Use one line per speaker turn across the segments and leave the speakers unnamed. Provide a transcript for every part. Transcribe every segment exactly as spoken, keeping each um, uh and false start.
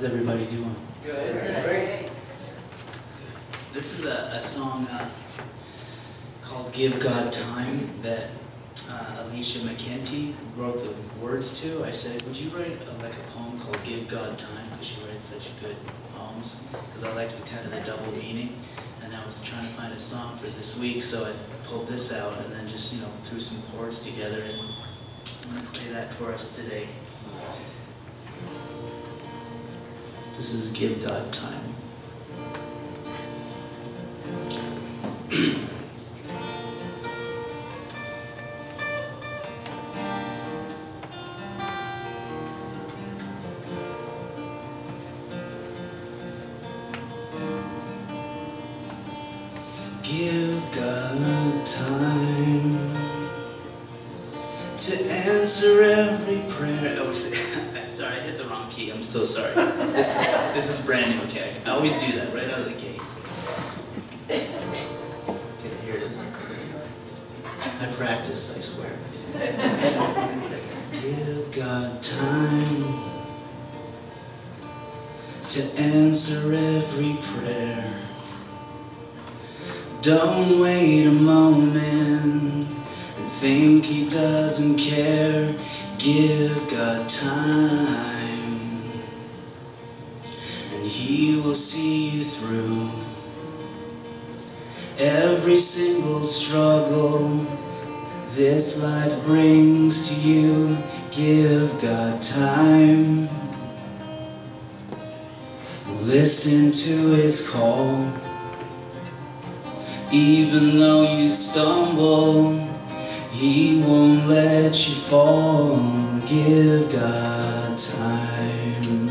everybody doing?
Good. Great.
That's good. This is a, a song uh, called Give God Time that uh, Alicia wrote the words to. I said, would you write a, like a poem called Give God Time? Because she writes such good poems. Because I like the, kind of the double meaning. And I was trying to find a song for this week, so I pulled this out and then just, you know, threw some chords together. And I'm going to play that for us today. This is Give God Time. Give God time to answer every prayer. Oh, sorry, I hit the wrong key. I'm so sorry. This is this is brand new. Okay, I always do that right out of the gate. Okay, here it is. I practice, I swear. Give God time to answer every prayer. Don't wait a moment and think He doesn't care. Give God time, and He will see you through every single struggle this life brings to you. Give God time. Listen to His call. Even though you stumble, He won't let you fall. Give God time.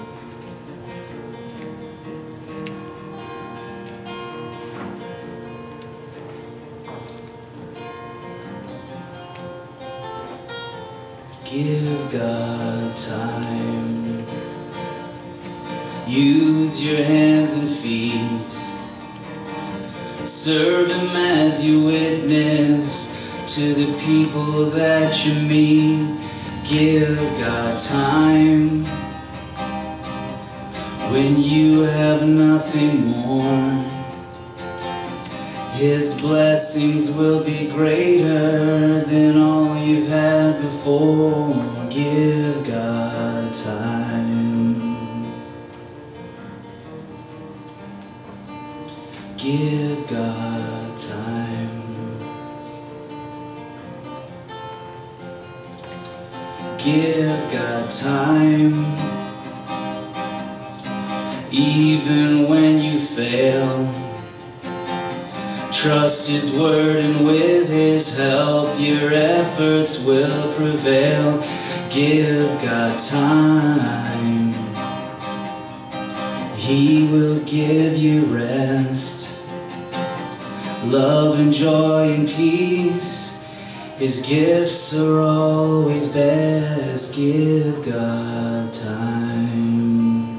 Give God time. Use your hands and feet. Serve Him as you witness to the people that you meet. Give God time. When you have nothing more, His blessings will be greater than all you've had before. Give God time. Give God time. Give God time. Even when you fail, trust His word, and with His help your efforts will prevail. Give God time. He will give you rest, love and joy and peace. His gifts are always best. Give God time.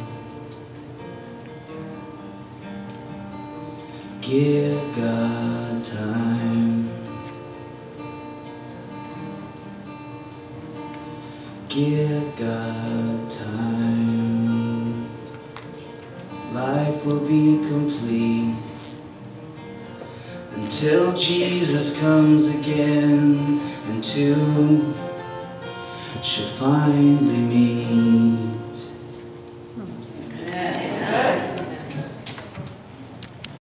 Give God time. Give God time. Life will be complete until Jesus comes again, and two shall finally meet.